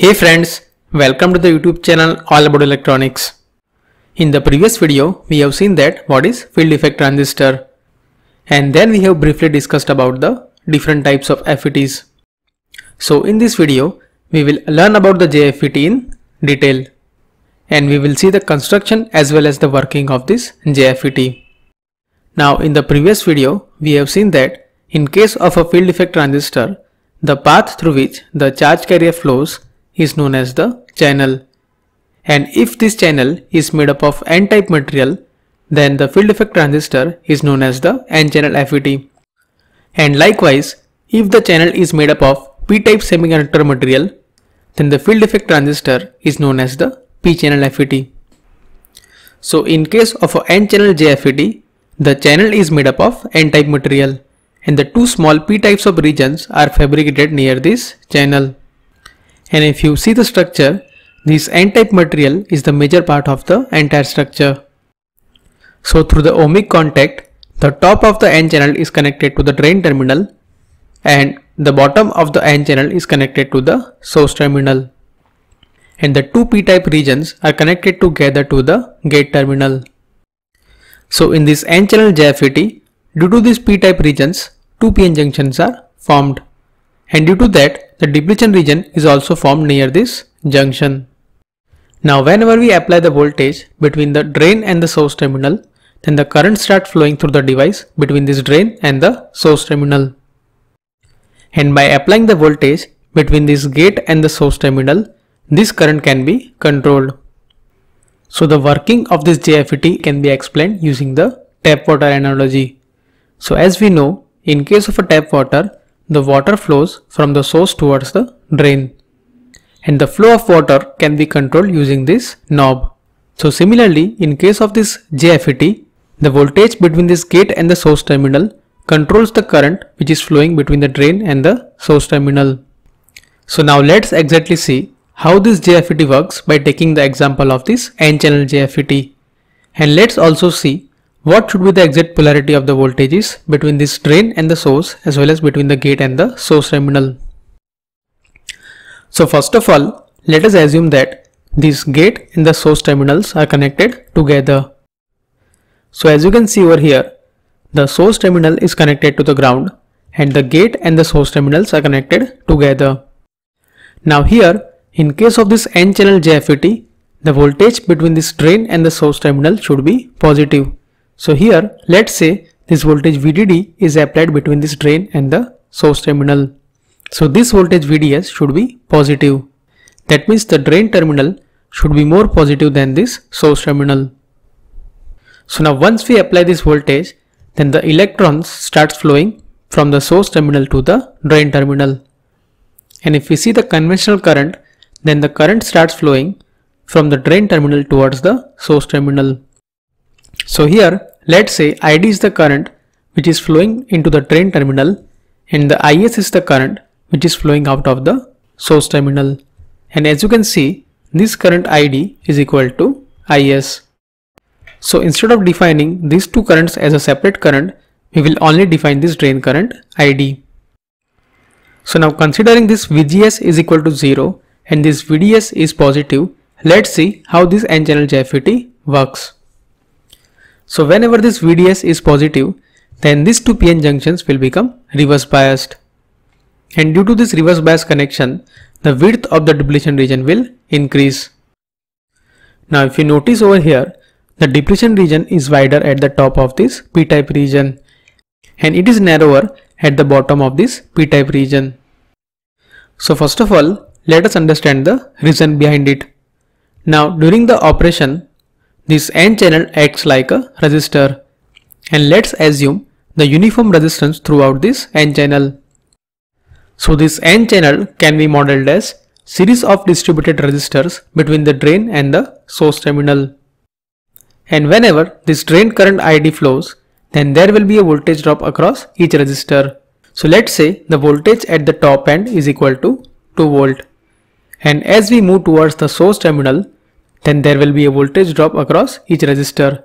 Hey friends, welcome to the YouTube channel All About Electronics. In the previous video, we have seen that what is field effect transistor, and then we have briefly discussed about the different types of FETs. So in this video, we will learn about the JFET in detail, and we will see the construction as well as the working of this JFET. Now in the previous video, we have seen that in case of a field effect transistor, the path through which the charge carrier flows is known as the channel, and if this channel is made up of N-type material, then the field effect transistor is known as the N-channel FET. And likewise, if the channel is made up of P-type semiconductor material, then the field effect transistor is known as the P-channel FET. So in case of a N-channel JFET, the channel is made up of N-type material, and the two small P-types of regions are fabricated near this channel. And if you see the structure, this N-type material is the major part of the entire structure. So through the ohmic contact, the top of the N channel is connected to the drain terminal, and the bottom of the N channel is connected to the source terminal. And the two P-type regions are connected together to the gate terminal. So in this N-channel JFET, due to these P-type regions, two PN junctions are formed. And due to that, the depletion region is also formed near this junction. Now whenever we apply the voltage between the drain and the source terminal, then the current starts flowing through the device between this drain and the source terminal. And by applying the voltage between this gate and the source terminal, this current can be controlled. So the working of this JFET can be explained using the tap water analogy. So as we know, in case of a tap water, the water flows from the source towards the drain, and the flow of water can be controlled using this knob. So similarly, in case of this JFET, the voltage between this gate and the source terminal controls the current which is flowing between the drain and the source terminal. So now let's exactly see how this JFET works by taking the example of this N-channel JFET, and let's also see what should be the exact polarity of the voltages between this drain and the source as well as between the gate and the source terminal. So first of all, let us assume that this gate and the source terminals are connected together. So as you can see over here, the source terminal is connected to the ground and the gate and the source terminals are connected together. Now here, in case of this N-channel JFET, the voltage between this drain and the source terminal should be positive. So here, let's say this voltage VDD is applied between this drain and the source terminal. So this voltage VDS should be positive. That means the drain terminal should be more positive than this source terminal. So now once we apply this voltage, then the electrons starts flowing from the source terminal to the drain terminal. And if we see the conventional current, then the current starts flowing from the drain terminal towards the source terminal. So here, let's say ID is the current which is flowing into the drain terminal, and the IS is the current which is flowing out of the source terminal. And as you can see, this current ID is equal to IS. So instead of defining these two currents as a separate current, we will only define this drain current ID. So now considering this VGS is equal to 0 and this VDS is positive, let's see how this N-channel JFET works. So whenever this VDS is positive, then these two PN junctions will become reverse biased. And due to this reverse bias connection, the width of the depletion region will increase. Now if you notice over here, the depletion region is wider at the top of this P-type region, and it is narrower at the bottom of this P-type region. So first of all, let us understand the reason behind it. Now during the operation, this N channel acts like a resistor, and let's assume the uniform resistance throughout this N channel. So this N channel can be modeled as series of distributed resistors between the drain and the source terminal. And whenever this drain current ID flows, then there will be a voltage drop across each resistor. So let's say the voltage at the top end is equal to 2 volt. And as we move towards the source terminal, then there will be a voltage drop across each resistor.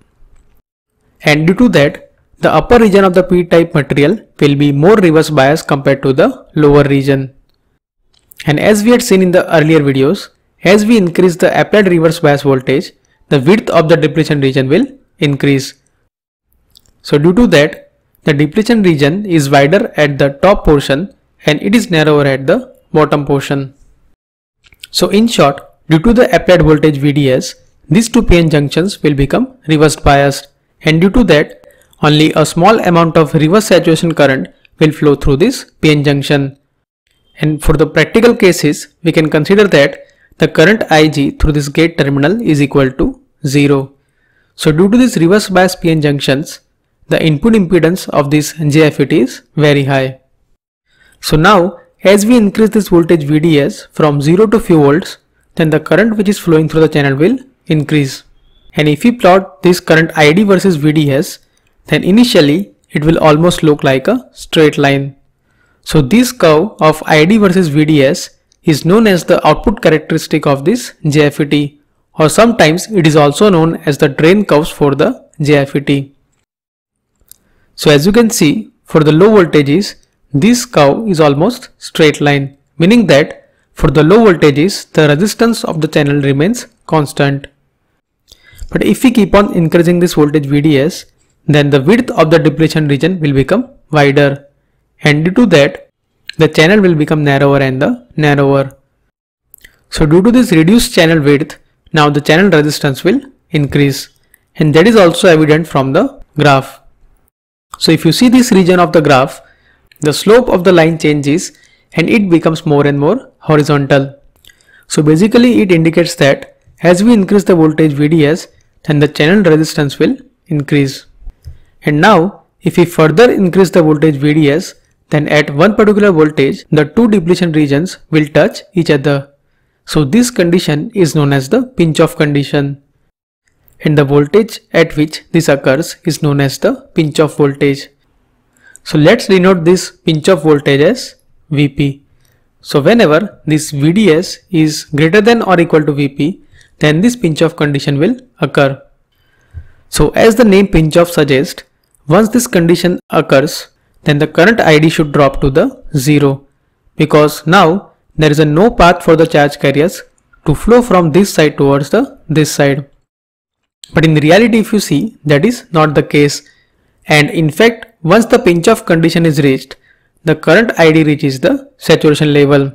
And due to that, the upper region of the P-type material will be more reverse bias compared to the lower region. And as we had seen in the earlier videos, as we increase the applied reverse bias voltage, the width of the depletion region will increase. So due to that, the depletion region is wider at the top portion and it is narrower at the bottom portion. So in short, due to the applied voltage VDS, these two PN junctions will become reverse biased, and due to that, only a small amount of reverse saturation current will flow through this PN junction. And for the practical cases, we can consider that the current Ig through this gate terminal is equal to 0. So due to these reverse bias PN junctions, the input impedance of this JFET is very high. So now, as we increase this voltage VDS from 0 to few volts, then the current which is flowing through the channel will increase. And if we plot this current ID versus VDS, then initially it will almost look like a straight line. So this curve of ID versus VDS is known as the output characteristic of this JFET, or sometimes it is also known as the drain curves for the JFET. So as you can see, for the low voltages, this curve is almost straight line, meaning that for the low voltages, the resistance of the channel remains constant. But if we keep on increasing this voltage VDS, then the width of the depletion region will become wider, and due to that, the channel will become narrower and narrower. So due to this reduced channel width, now the channel resistance will increase, and that is also evident from the graph. So if you see this region of the graph, the slope of the line changes and it becomes more and more horizontal. So basically it indicates that as we increase the voltage VDS, then the channel resistance will increase. And now if we further increase the voltage VDS, then at one particular voltage, the two depletion regions will touch each other. So this condition is known as the pinch-off condition. And the voltage at which this occurs is known as the pinch-off voltage. So let's denote this pinch-off voltage as Vp. So whenever this VDS is greater than or equal to Vp, then this pinch-off condition will occur. So as the name pinch-off suggests, once this condition occurs, then the current ID should drop to the 0, because now there is no path for the charge carriers to flow from this side towards this side. But in reality, if you see, that is not the case, and in fact, once the pinch-off condition is reached, the current ID reaches the saturation level.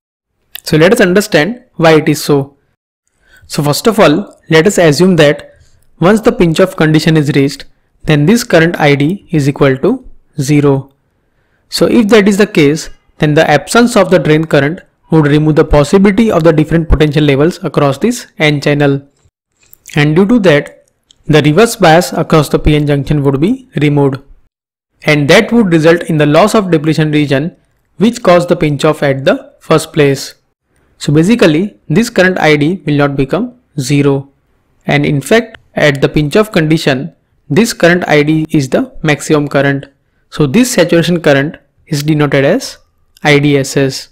So let us understand why it is so. So first of all, let us assume that once the pinch-off condition is reached, then this current ID is equal to 0. So if that is the case, then the absence of the drain current would remove the possibility of the different potential levels across this N channel. And due to that, the reverse bias across the PN junction would be removed. And that would result in the loss of depletion region, which caused the pinch-off at the first place. So basically, this current ID will not become 0. And in fact, at the pinch-off condition, this current ID is the maximum current. So this saturation current is denoted as IDSS.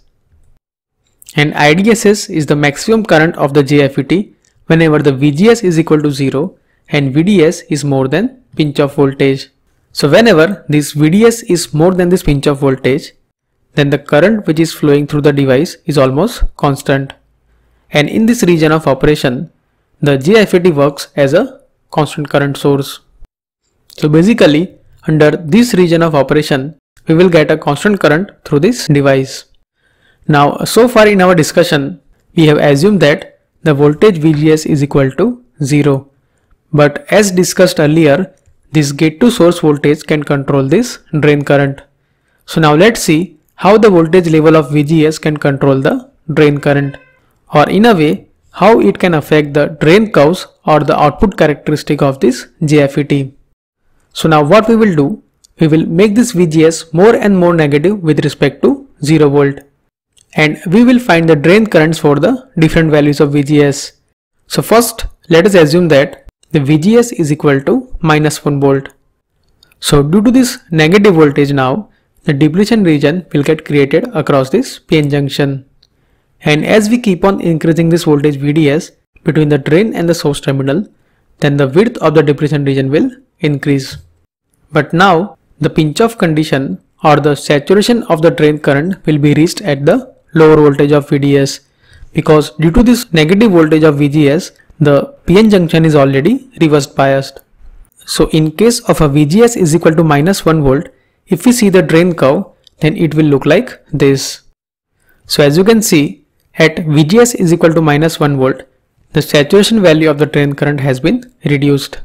And IDSS is the maximum current of the JFET whenever the VGS is equal to 0 and VDS is more than pinch-off voltage. So whenever this VDS is more than this pinch-off voltage, then the current which is flowing through the device is almost constant. And in this region of operation, the JFET works as a constant current source. So basically, under this region of operation, we will get a constant current through this device. Now, so far in our discussion, we have assumed that the voltage VGS is equal to 0. But as discussed earlier, this gate to source voltage can control this drain current. So now let's see how the voltage level of VGS can control the drain current, or in a way, how it can affect the drain curves or the output characteristic of this JFET. So now what we will do, we will make this VGS more and more negative with respect to 0 volt. And we will find the drain currents for the different values of VGS. So first, let us assume that the VGS is equal to -1 volt. So due to this negative voltage now, the depletion region will get created across this PN junction. And as we keep on increasing this voltage VDS between the drain and the source terminal, then the width of the depletion region will increase. But now the pinch-off condition or the saturation of the drain current will be reached at the lower voltage of VDS, because due to this negative voltage of VGS, the PN junction is already reverse biased. So in case of a VGS is equal to -1 volt, if we see the drain curve, then it will look like this. So as you can see, at VGS is equal to -1 volt, the saturation value of the drain current has been reduced.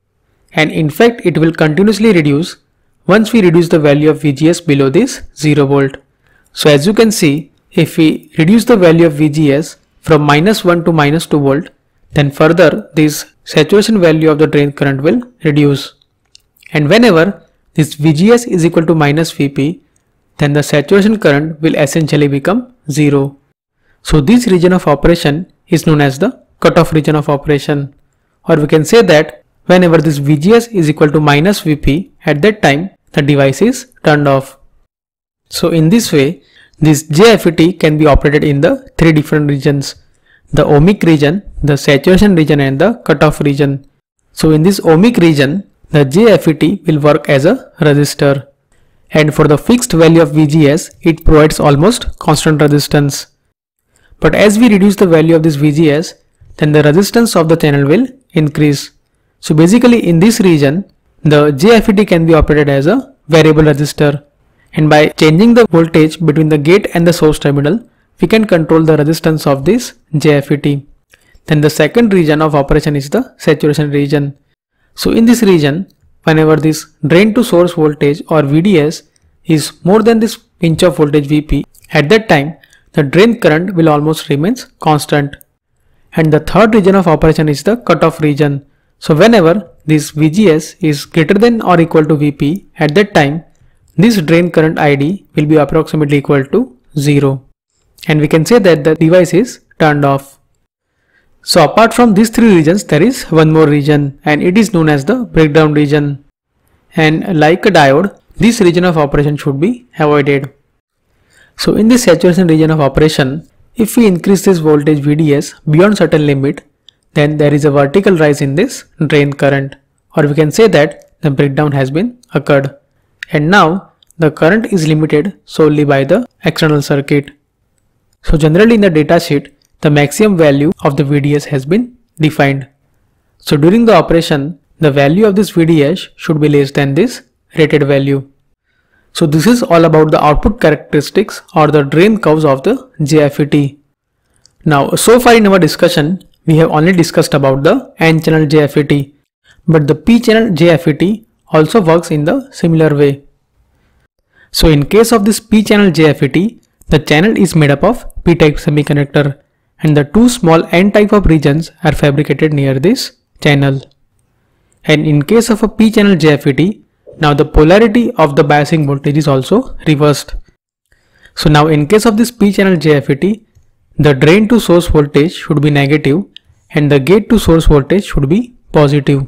And in fact, it will continuously reduce once we reduce the value of VGS below this 0 volt. So as you can see, if we reduce the value of VGS from -1 to -2 volt, then further this saturation value of the drain current will reduce. And whenever this VGS is equal to -Vp, then the saturation current will essentially become 0. So this region of operation is known as the cutoff region of operation, or we can say that whenever this VGS is equal to -Vp, at that time the device is turned off. So in this way, this JFET can be operated in the three different regions: the ohmic region, the saturation region, and the cutoff region. So in this ohmic region, the JFET will work as a resistor, and for the fixed value of VGS, it provides almost constant resistance. But as we reduce the value of this VGS, then the resistance of the channel will increase. So basically in this region, the JFET can be operated as a variable resistor, and by changing the voltage between the gate and the source terminal, we can control the resistance of this JFET. Then the second region of operation is the saturation region. So in this region, whenever this drain to source voltage or VDS is more than this pinch off voltage Vp, at that time the drain current will almost remains constant. And the third region of operation is the cutoff region. So whenever this VGS is greater than or equal to Vp, at that time this drain current ID will be approximately equal to 0. And we can say that the device is turned off. So apart from these three regions, there is one more region, and it is known as the breakdown region. And like a diode, this region of operation should be avoided. So in this saturation region of operation, if we increase this voltage VDS beyond certain limit, then there is a vertical rise in this drain current, or we can say that the breakdown has been occurred. And now the current is limited solely by the external circuit. So generally in the datasheet, the maximum value of the VDS has been defined. So during the operation, the value of this VDS should be less than this rated value. So this is all about the output characteristics or the drain curves of the JFET. Now so far in our discussion, we have only discussed about the N-channel JFET, but the P-channel JFET also works in the similar way. So in case of this P-channel JFET, the channel is made up of P-type semiconductor, and the two small N-type of regions are fabricated near this channel. And in case of a P-channel JFET, now the polarity of the biasing voltage is also reversed. So now in case of this P-channel JFET, the drain to source voltage should be negative and the gate to source voltage should be positive.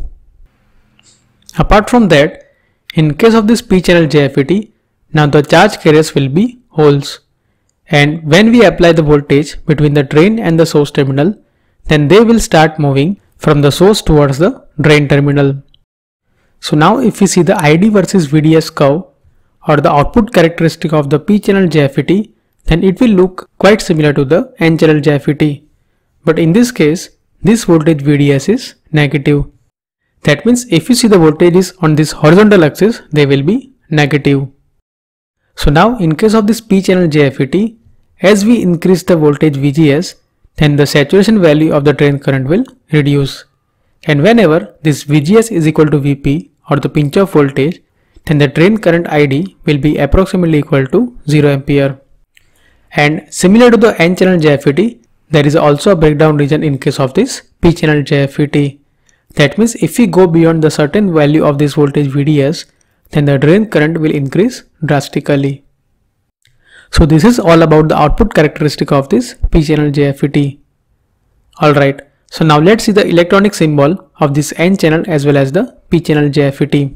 Apart from that, in case of this P-channel JFET, now the charge carriers will be holes, and when we apply the voltage between the drain and the source terminal, then they will start moving from the source towards the drain terminal. So now if we see the ID versus VDS curve or the output characteristic of the P-channel JFET, then it will look quite similar to the N-channel JFET. But in this case, this voltage VDS is negative. That means if you see the voltages on this horizontal axis, they will be negative. So now in case of this P-channel JFET, as we increase the voltage VGS, then the saturation value of the drain current will reduce. And whenever this VGS is equal to Vp or the pinch off voltage, then the drain current ID will be approximately equal to 0 ampere. And similar to the N-channel JFET, there is also a breakdown region in case of this P-channel JFET. That means if we go beyond the certain value of this voltage VDS, then the drain current will increase drastically. So this is all about the output characteristic of this P-channel JFET. Alright, so now let's see the electronic symbol of this N-channel as well as the P-channel JFET.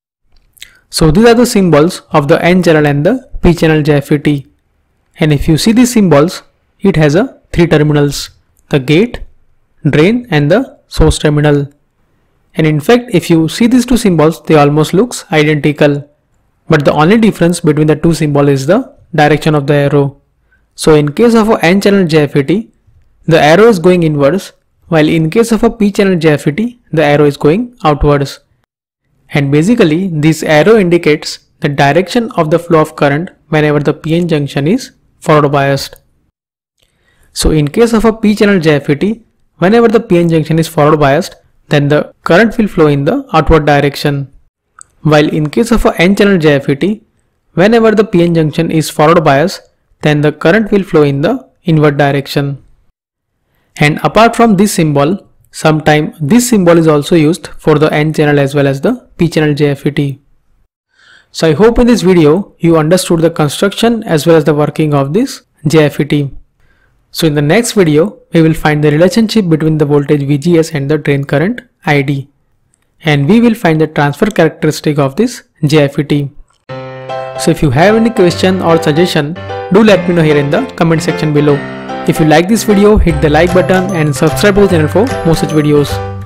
So these are the symbols of the N-channel and the P-channel JFET. And if you see these symbols, it has a three terminals: the gate, drain and the source terminal. And in fact, if you see these two symbols, they almost looks identical. But the only difference between the two symbols is the direction of the arrow. So in case of a n-channel JFET, the arrow is going inwards, while in case of a p-channel JFET, the arrow is going outwards. And basically this arrow indicates the direction of the flow of current whenever the PN junction is forward biased. So in case of a p-channel JFET, whenever the PN junction is forward biased, then the current will flow in the outward direction. While in case of a n-channel JFET, whenever the PN junction is forward biased, then the current will flow in the inward direction. And apart from this symbol, sometimes this symbol is also used for the n-channel as well as the p-channel JFET. So I hope in this video you understood the construction as well as the working of this JFET. So in the next video, we will find the relationship between the voltage VGS and the drain current ID. And we will find the transfer characteristic of this JFET. So if you have any question or suggestion, do let me know here in the comment section below. If you like this video, hit the like button and subscribe to the channel for more such videos.